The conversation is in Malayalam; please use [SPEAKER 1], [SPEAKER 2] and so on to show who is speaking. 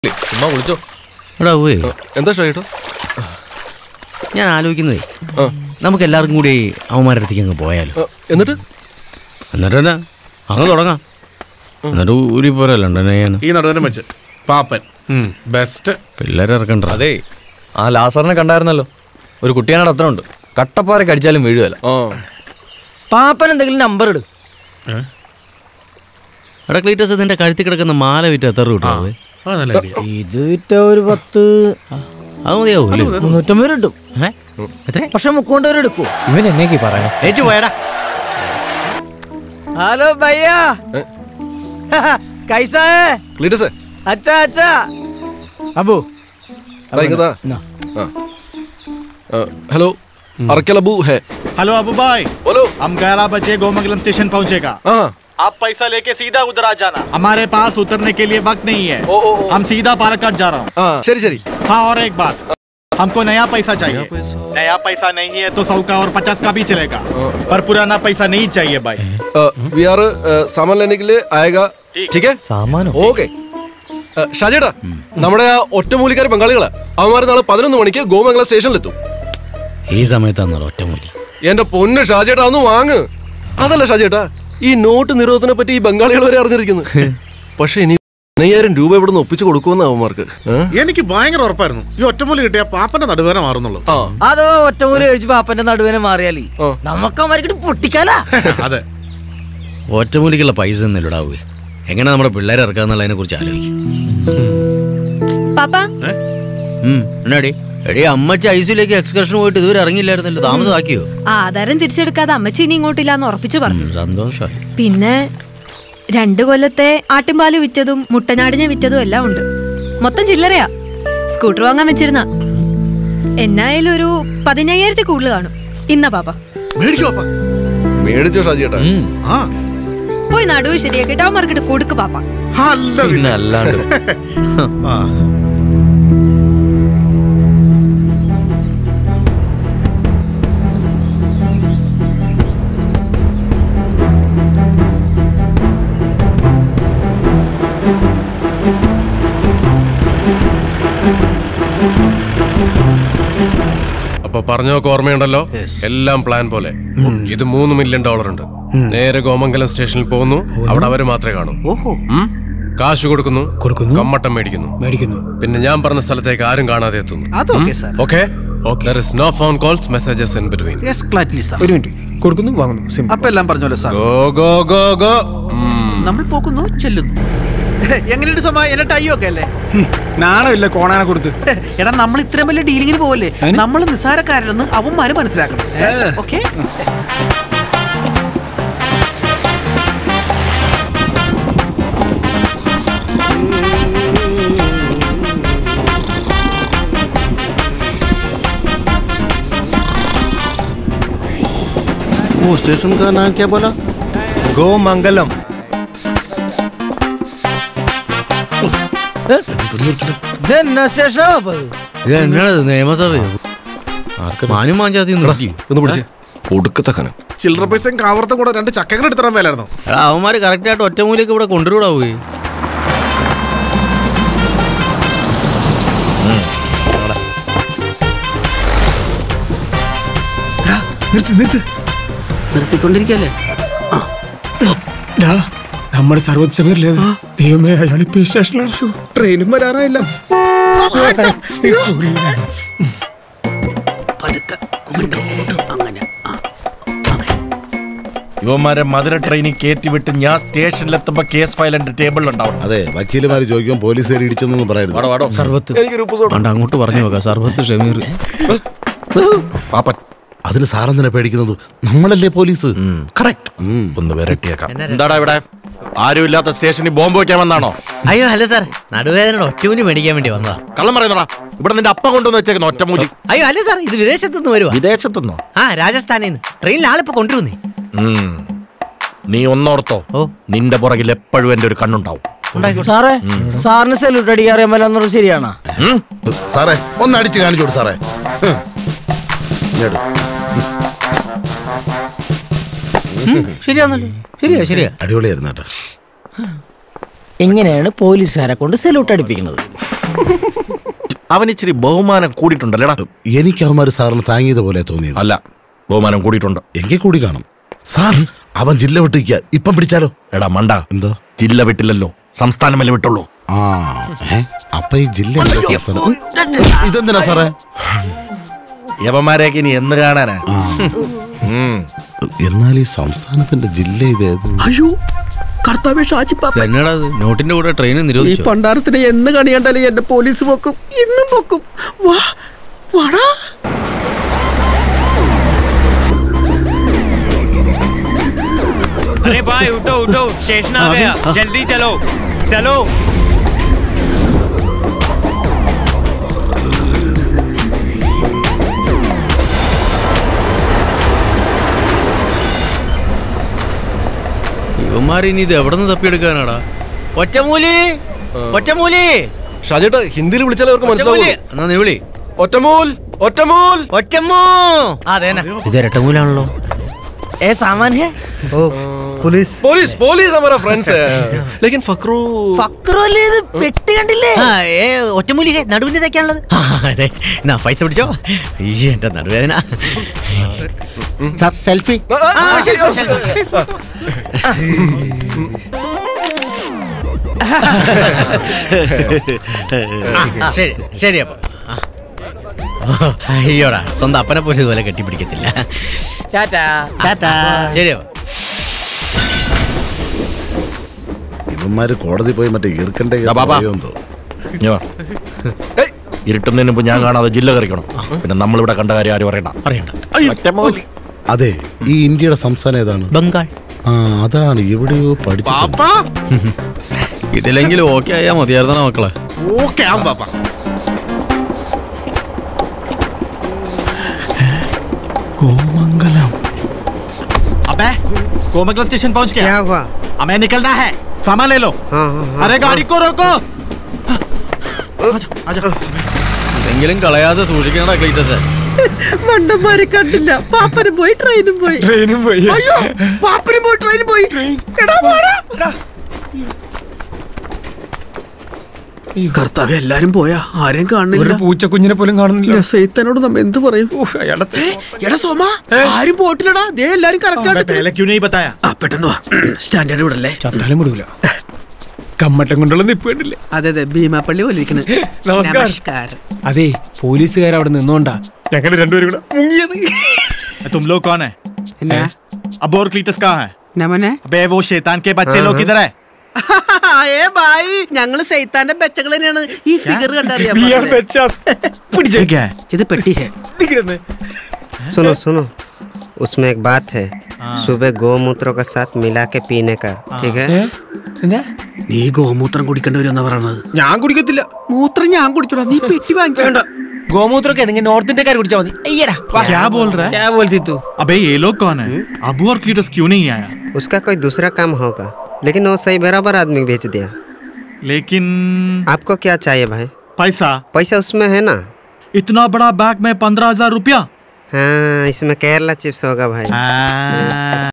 [SPEAKER 1] ചുമ്മാ വിളിച്ചോ.
[SPEAKER 2] എടാ ഊേ,
[SPEAKER 1] എന്താ ഷൈട്ടോ?
[SPEAKER 2] ഞാൻ ആലോചിക്കുന്നതേ, നമുക്ക് എല്ലാവർക്കും കൂടി അവന്മാരുടെ അടുത്തേക്ക് അങ്ങ് പോയാലോ.
[SPEAKER 1] എന്നിട്ട്
[SPEAKER 2] തന്നെ അങ്ങ് തുടങ്ങാം. എന്നിട്ട് ഊരി പോരല്ലോ ഞാൻ
[SPEAKER 3] ഈ നടുവിനെ വെച്ച് പാപ്പൻ ബെസ്റ്റ്
[SPEAKER 2] പിള്ളേരെ ഇറക്കണ്ട.
[SPEAKER 1] അതെ, ആ ലാസറിനെ കണ്ടായിരുന്നല്ലോ. ഒരു കുട്ടിയാനോട് അത്ര ഉണ്ട്, കട്ടപ്പാറ കടിച്ചാലും വീഴുകയല്ല.
[SPEAKER 4] പാപ്പൻ എന്തെങ്കിലും നമ്പർ ഇടും.
[SPEAKER 2] എടാ ക്ലീറ്റസ്, നിന്റെ കഴുത്തി കിടക്കുന്ന മാല വിറ്റ് എത്ര കിട്ടും?
[SPEAKER 4] ഇത് വിറ്റ ഒരു 10
[SPEAKER 2] അത് മതിയാവൂല്ലേ?
[SPEAKER 4] 350 കിട്ടും. പക്ഷെ 30 പേര് എടുക്കൂ.
[SPEAKER 1] ഇവൻ എന്നേക്ക് പറയണേ.
[SPEAKER 2] ഏറ്റു പോയടാ.
[SPEAKER 4] ഹലോ ഭയ്യാ, कैसा है?
[SPEAKER 1] ക്ലീറ്റസ്,
[SPEAKER 4] अच्छा अच्छा अबू
[SPEAKER 1] हेलो अरकेल अबू है.
[SPEAKER 3] हेलो अबू भाई,
[SPEAKER 1] बोलो.
[SPEAKER 3] हम 11 बजे गोमंगलम स्टेशन पहुंचेगा. आप पैसा लेके सीधा उधर आ जाना. हमारे पास उतरने के लिए वक्त नहीं है. हम सीधा पालक्काड जा रहा हूँ.
[SPEAKER 1] ശരി ശരി.
[SPEAKER 3] हाँ, और एक बात, हमको नया पैसा चाहिए. नया पैसा नहीं है तो 100 का और 50 का भी चलेगा, पर पुराना पैसा नहीं चाहिए भाई.
[SPEAKER 1] वी आर सामान लेने के लिए आएगा. ठीक है,
[SPEAKER 2] സാമാനോ?
[SPEAKER 1] ഓക്കെ. ഷാജേട്ടാ, നമ്മുടെ ആ ഒറ്റമൂലിക്കാർ ബംഗാളികളാ. അവന്മാർ നാളെ 11 മണിക്ക് ഗോമംഗലം സ്റ്റേഷനിലെത്തും.
[SPEAKER 2] ഈ സമയത്താണല്ലോ ഒറ്റമൂലി.
[SPEAKER 1] എന്റെ പൊന്ന് ഷാജേട്ടാ, ഒന്ന് വാങ്ങ്. അതല്ല ഷാജേട്ടാ, ഈ നോട്ട് നിരോധനത്തെ പറ്റി ഈ ബംഗാളികൾ വരെ അറിഞ്ഞിരിക്കുന്നു. പക്ഷെ ഇനി 5000 രൂപ ഇവിടെ നിന്ന് ഒപ്പിച്ചു കൊടുക്കുമെന്ന് അവന്മാർക്ക്.
[SPEAKER 3] എനിക്ക് ഭയങ്കര ഉറപ്പായിരുന്നു ഈ ഒറ്റമൂലി കിട്ടിയ പാപ്പന്റെ നടുവേന മാറുന്നുള്ളത്.
[SPEAKER 4] അതോ ഒറ്റമൂലി കഴിച്ച് പാപ്പന്റെ നടുവേന മാറിയാലേ നമുക്ക് അവർക്ക് പൊട്ടിക്കാലാ.
[SPEAKER 3] അതെ,
[SPEAKER 2] ഒറ്റമൂലിക്കുള്ള പൈസ ഒന്നുമില്ലടാവേ. എങ്ങനെ നമ്മുടെ പിള്ളേരെ ഇറക്കാന്നുള്ളതിനെ കുറിച്ച് ആലോചിക്കും. എന്നാടി എടി, അമ്മച്ചി ഐസിയിലേക്ക് എക്സ്കർഷൻ പോയിട്ട് ഇതുവരെ ഇറങ്ങിയില്ലായിരുന്നല്ലോ, താമസമാക്കിയോ?
[SPEAKER 5] ആധാരം തിരിച്ചെടുക്കാതെ അമ്മച്ചി ഇനി ഇങ്ങോട്ടില്ലാന്ന് ഉറപ്പിച്ചു പറഞ്ഞു.
[SPEAKER 2] സന്തോഷമായി.
[SPEAKER 5] പിന്നെ 2 കൊല്ലത്തെ ആട്ടിൻപാല് വിറ്റതും മുട്ടനാടിനെ വിറ്റതും എല്ലാം ഉണ്ട്. മൊത്തം ചില്ലറയാ. സ്കൂട്ടർ വാങ്ങാൻ വെച്ചിരുന്ന എന്നായാലും ഒരു 15,000 കൂടുതൽ കാണും. ഇന്ന പാപ്പ
[SPEAKER 1] മേടിച്ചോ ഷാജേട്ടാ?
[SPEAKER 5] പോയി നടുവ് ശരിയാക്കിട്ട് അവന്മാർക്കിട്ട് കൊടുക്ക് പാപ്പ.
[SPEAKER 1] പിന്നെ അല്ലാണ്ട്.
[SPEAKER 6] അപ്പൊ പറഞ്ഞൊക്കെ ഓർമ്മയുണ്ടല്ലോ, എല്ലാം പ്ലാൻ പോലെ. ഇത് $3 മില്യൺ ഉണ്ട്. നേരെ ഗോമംഗലം സ്റ്റേഷനിൽ പോകുന്നു, അവിടെ അവര് മാത്രമേ കാണൂ. കാശ് കൊടുക്കുന്നു, കമ്മട്ടം മേടിക്കുന്നു. പിന്നെ ഞാൻ പറഞ്ഞ സ്ഥലത്തേക്ക് ആരും കാണാതെ എത്തുന്നു. Okay? There is no phone calls, messages in between.
[SPEAKER 7] ഒരു മിനിറ്റ്, കൊടുക്കുന്നു വാങ്ങുന്നു.
[SPEAKER 4] അപ്പൊ എല്ലാം പറഞ്ഞോല്ലോ സാർ.
[SPEAKER 6] Go.
[SPEAKER 4] നമ്മൾ പോകുന്നു, ചെല്ലുന്നു. എങ്ങനെയുണ്ട് സമയം? എന്നെ ടൈയൊക്കെ അല്ലേ?
[SPEAKER 7] നാണമില്ല കോണാനെ കൊടുത്ത്.
[SPEAKER 4] എടാ, നമ്മൾ ഇത്രയും വലിയ ഡീലിങ്ങിന് പോവല്ലേ? നമ്മൾ നിസ്സാരക്കാരില്ലെന്ന് അവന്മാര് മനസ്സിലാക്കണം. ഓക്കെ,
[SPEAKER 1] वो स्टेशन का नाम क्या बोला?
[SPEAKER 7] ഗോമംഗലം.
[SPEAKER 4] ഇതെന്നാ സ്റ്റേഷനാ?
[SPEAKER 2] ഇത് എന്നാണ് നിയമസഭയോ? മാനും മാഞ്ചാതി
[SPEAKER 1] ഒന്ന് പിടിച്ചേ. ഒടുക്കത്തെ കനം.
[SPEAKER 3] ചില്ലറ പൈസയും കാവർത്തും കൂടെ 2 ചക്കങ്ങൾ എടുത്തിടാൻ മേലായിരുന്നു.
[SPEAKER 2] അവന്മാര് കറക്റ്റ് ആയിട്ട് ഒറ്റമൂലിയൊക്കെ ഇവിടെ കൊണ്ടുവരൂടാവേ.
[SPEAKER 4] നിർത്തിക്കൊണ്ടിരിക്കല്ലേ?
[SPEAKER 7] നമ്മുടെ സർവ്വ സമീറിലേ ദൈവമേ, അയാളിപ്പോ സ്റ്റേഷനിലാണ്. ട്രെയിനും വരാറായില്ല.
[SPEAKER 8] യുവമാരെ മധുര ട്രെയിനിൽ കയറ്റിവിട്ട് ഞാൻ സ്റ്റേഷനിലെത്തുമ്പോ കേസ് ഫയൽ എന്റെ ടേബിളിലുണ്ടാവും.
[SPEAKER 9] അതെ, വക്കീലുമാര് ചോദിക്കും പോലീസുകാർ ഇടിച്ചെന്നൊന്നും പറയുന്നത്.
[SPEAKER 2] സർവത്ത് അങ്ങോട്ട് പറഞ്ഞു നോക്കാം. സർവത്ത് ഷമീർ
[SPEAKER 9] പാപ്പൻ, അതിന് സാറെന്തിനെ പേടിക്കുന്നത്? നമ്മളല്ലേ പോലീസ്.
[SPEAKER 8] കറക്റ്റ്. ഒന്ന് വരട്ടിയേക്കാം. എന്താടാ ഇവിടെ ആരും ഇല്ലാത്ത സ്റ്റേഷനിൽ ബോംബ് വെക്കാൻ വന്നാണോ?
[SPEAKER 2] അയ്യോ അല്ല സാർ, നടുവേദനയുടെ ഒറ്റമൂലി മേടിക്കാൻ വേണ്ടി വന്നതാ.
[SPEAKER 8] കള്ളം പറയുന്നോടാ. ഇവിടെ നിന്റെ അപ്പ കൊണ്ടുവന്ന് വെച്ചേക്കുന്ന ഒറ്റമൂലി.
[SPEAKER 2] അയ്യോ അല്ല സാർ, ഇത് വിദേശത്തുനിന്ന് വരുവാ.
[SPEAKER 8] വിദേശത്തുനിന്നോ?
[SPEAKER 2] രാജസ്ഥാനിൽ നിന്ന്. ട്രെയിനിൽ ആളിപ്പോ കൊണ്ടുവന്നേ.
[SPEAKER 8] നീ ഒന്നോർത്തോ, നിന്റെ പുറകിൽ എപ്പോഴും എന്റെ ഒരു കണ്ണുണ്ടാവും.
[SPEAKER 4] സാറേ, സാറിന് സെല്യൂട്ട് അടിക്കാൻ അറിയാമല്ലോ, ശരിയാണോ?
[SPEAKER 9] സാറേ, ഒന്ന് അടിച്ച് കാണിച്ചോട് സാറേ.
[SPEAKER 4] ശരിയാണല്ലോ.
[SPEAKER 9] അടിപൊളിയായിരുന്നു കേട്ടോ.
[SPEAKER 4] ഇങ്ങനെയാണ് പോലീസുകാരെ കൊണ്ട് സെല്യൂട്ട് അടിപ്പിക്കുന്നത്.
[SPEAKER 8] അവൻ ഇച്ചിരി ബഹുമാനം കൂടിയിട്ടുണ്ടല്ലേടാ.
[SPEAKER 9] എനിക്ക് അവന്മാര് സാറിന് താങ്ങിയത് പോലെ തോന്നിയത്.
[SPEAKER 8] അല്ല, ബഹുമാനം കൂടിയിട്ടുണ്ട്.
[SPEAKER 9] എങ്കിൽ കൂടി കാണും. സാർ അവൻ ജില്ല വിട്ടിരിക്കുക. ഇപ്പം പിടിച്ചാലോ?
[SPEAKER 8] എടാ മണ്ട,
[SPEAKER 9] എന്തോ
[SPEAKER 8] ജില്ല വിട്ടില്ലല്ലോ, സംസ്ഥാനമല്ലേ വിട്ടുള്ളൂ.
[SPEAKER 9] അപ്പൊ ഈ ജില്ല ഇതെന്തിനാ സാറേ?
[SPEAKER 8] യവന്മാരെയൊക്കെ ഇനി എന്ന് കാണാനാ?
[SPEAKER 9] എന്നാൽ ഈ സംസ്ഥാനത്തിന്റെ ജില്ല ഇതേത്?
[SPEAKER 4] അയ്യോ കർത്താവേ ഷാജി പാപ്പ,
[SPEAKER 2] എന്നടാ നോട്ടിന്റെ കൂടെ ട്രെയിൻ
[SPEAKER 4] ഈ
[SPEAKER 2] നിരോധിച്ചു.
[SPEAKER 4] പണ്ടാരത്തിന് എന്ന് കണി കണ്ടാലും എന്റെ പോലീസ് പൊക്കും, ഇന്നും പൊക്കും. വാ വാടാ.
[SPEAKER 10] अरे भाई उठो उठो, स्टेशन आ गया, जल्दी चलो चलो.
[SPEAKER 2] ഇവന്മാർ ഇനി ഇത് എവിടെ നിന്ന് തപ്പിയെടുക്കാനാടാ? ഒറ്റമൂലി ഒറ്റമൂലി.
[SPEAKER 1] ഷാജേട്ടാ ഹിന്ദിയിൽ വിളിച്ചാലേ അവർക്ക് മനസ്സിലാവൂ.
[SPEAKER 2] എന്നാ നീ വിളി.
[SPEAKER 1] ഒറ്റമൂൽ ഒറ്റമൂൽ
[SPEAKER 2] ഒറ്റമൂ. അതെന്നാ ഇത് ഇരട്ടമൂലാണല്ലോ.
[SPEAKER 10] ए सामान है?
[SPEAKER 11] ओ पुलिस
[SPEAKER 1] പോലീസ് പോലീസ് हमारा ഫ്രണ്ട്സ് है लेकिन ഫക്രു
[SPEAKER 10] ഫക്രുല്ലേ ഇത് പെട്ടി കണ്ടില്ലേ? ഒറ്റമൂലി നടുവിന്റെ തേക്കാനുള്ളത്.
[SPEAKER 2] അതെ, എന്നാ പൈസ പിടിച്ചോ. എന്റെ നടുവേദന.
[SPEAKER 11] सर सेल्फी
[SPEAKER 2] ശരി ശരി. അപ്പൊ അയ്യോടാ, സ്വന്തം അപ്പനെ പോലെ ഇതുപോലെ കെട്ടിപ്പിടിക്കത്തില്ല. ശരി.
[SPEAKER 9] ഇവന്മാര് കോടതി പോയി മറ്റേ ഈർക്കണ്ടേ
[SPEAKER 8] ഇരുട്ടുന്നതിന് മുമ്പ് ഞാൻ കാണാതെ ജില്ല കറിക്കണം. പിന്നെ നമ്മളിവിടെ കണ്ട കാര്യം ആരും അറിയണ്ട.
[SPEAKER 9] അതെ, ഈ ഇന്ത്യയുടെ സംസ്ഥാനം ഏതാണ്?
[SPEAKER 2] ബംഗാൾ.
[SPEAKER 9] അതാണ് എവിടെയോ പഠിച്ചു.
[SPEAKER 2] ഇതിലെങ്കിലും ഓക്കെ ആയാ മതിയായിരുന്ന മക്കളെ.
[SPEAKER 8] ഓക്കെ ആവും പാപ്പ.
[SPEAKER 3] गोमंगलम. अबे गोमंगलम स्टेशन पहुंच गया.
[SPEAKER 11] क्या हुआ?
[SPEAKER 3] हमें निकलना है, सामान ले लो.
[SPEAKER 11] हाँ, हाँ, हाँ,
[SPEAKER 3] अरे गाड़ी को रोको. आजा.
[SPEAKER 2] ഇതെങ്കിലും കളയാതെ സൂക്ഷിക്കണടാ ക്ലീറ്റസ്.
[SPEAKER 4] മണ്ടന്മാരെ കണ്ടില്ല. പാപ്പനും പോയി ട്രെയിനും പോയി. അയ്യോ പാപ്പനും പോയി ട്രെയിനും പോയി. എടാ പോടാ. കർത്താവേ, എല്ലാരും പോയാ? ആരെയും കാണുന്നില്ല.
[SPEAKER 7] പൂച്ചക്കുഞ്ഞിനെ പോലും കാണുന്നില്ല.
[SPEAKER 4] സൈത്താനോട് നമ്മ എന്ത് പറയും? എടാ സോമ, ആരും പോയിട്ടില്ലടാ. ദേ എല്ലാരും കറക്റ്റ്
[SPEAKER 3] पहले क्यों नहीं बताया?
[SPEAKER 4] പെട്ടെന്ന് വാ. സ്റ്റാൻഡേർഡ് വിടല്ലേ?
[SPEAKER 7] ചത്താലും വിടൂല. കമ്മട്ടം കൊണ്ടുള്ള നിപ്പ് കണ്ടില്ലേ?
[SPEAKER 4] അതെ അതെ, ഭീമാപ്പള്ളി പോലെ ഇരിക്കണേ.
[SPEAKER 7] നമസ്കാരം. അതെ, പോലീസുകാർ അവിടെ നിന്നോണ്ടാ ഞങ്ങൾ രണ്ടുപേരും കൂടെ മുങ്ങിയത്.
[SPEAKER 3] तुम लोग कौन है? अब और क्लीटस कहाँ है?
[SPEAKER 4] നമനെ.
[SPEAKER 3] अबे वो शैतान के बच्चे लोग किधर है?
[SPEAKER 4] ഏ ബായി, ഞങ്ങള് സൈത്താന്റെ ബെച്ചകൾ തന്നെയാണ്. ഈ ഫിഗർ കണ്ടറിയാം. ഇത് പെട്ടി ഹേ.
[SPEAKER 11] सुनो सुनो, उसमें एक बात है. सुबह गौमूत्रों का साथ मिला के पीने का, ठीक है?
[SPEAKER 4] നീ ഗോമൂത്രം കുടിക്കേണ്ടി വരുമെന്നാ പറയണത്.
[SPEAKER 7] ഞാൻ കുടിക്കത്തില്ല.
[SPEAKER 4] മൂത്രം ഞാൻ കുടിച്ചോളാം. നീ പെട്ടി വാങ്ങിക്കണ്ട.
[SPEAKER 7] ഗോമൂത്രമൊക്കെ നിങ്ങൾ നോർത്ത് ഇന്ത്യക്കാർ കുടിച്ചാൽ മതി.
[SPEAKER 3] क्या बोल रहा है?
[SPEAKER 7] क्या बोलती तू?
[SPEAKER 3] अबे ये लोग कौन है? अबू और क्लीटस क्यों नहीं आया?
[SPEAKER 11] उसका कोई दूसरा काम होगा, लेकिन वो सही बराबर आदमी भेज दिया.
[SPEAKER 3] लेकिन
[SPEAKER 11] आपको क्या चाहिए भाई?
[SPEAKER 3] पैसा.
[SPEAKER 11] पैसा उसमें है ना.
[SPEAKER 3] इतना बड़ा बैग में 15,000 रुपया.
[SPEAKER 11] हाँ, इसमें केरला चिप्स होगा भाई.